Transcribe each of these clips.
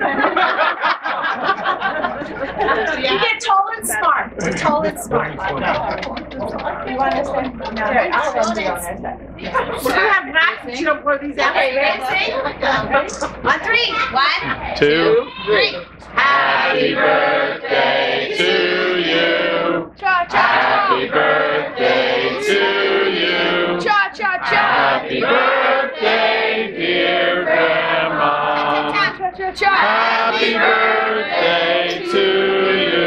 You get tall and smart. Tall and smart. You want to say? No, I'll let you on there. We're going to have math, but you don't blow these out. Okay, ready? Sing? On three. 1, 2, 3. Happy birthday to you. Happy birthday to you. Happy birthday, dear Grandma. Happy birthday to you.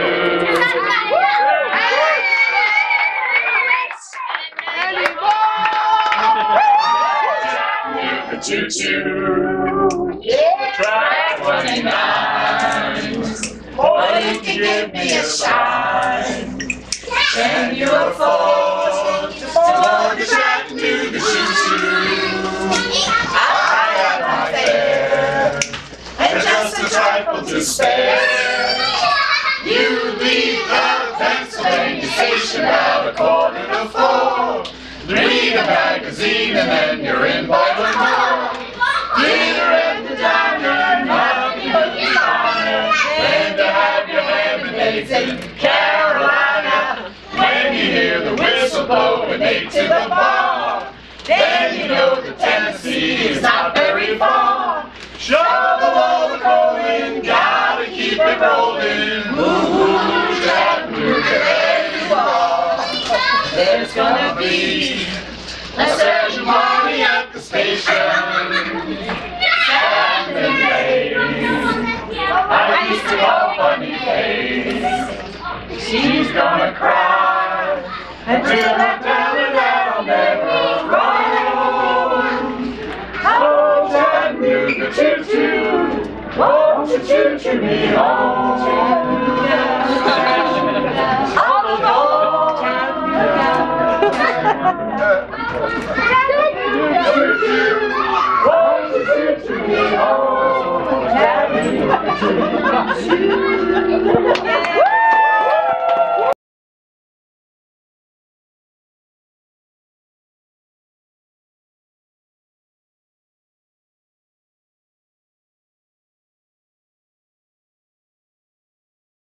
Chattanooga Choo Choo. Track 29. Boy, you can give me a shine. Can you afford to board the Chattanooga Choo Choo? I have my fare and just a trifle to spare. You leave the Pennsylvania station about 3:15. Read a magazine and then you're in by the door. Dinner at the diner, nothing but the honor. Then to have your lemonade in Carolina. When you hear the whistle blow and make to the bar, then you know that Tennessee is not very far. Shovel all the coal in, gotta keep it rolling. Ooh, Chattanooga, there you are. There's gonna be a ceremony at the station. Saturday, I used to love Bunny Face. She's gonna cry until I tell her that I'll never roam. Oh, Chattanooga Choo Choo, won't you choo choo me home? Chattanooga, all alone. Chattanooga Choo Choo, won't you choo choo me home? Chattanooga Choo Choo.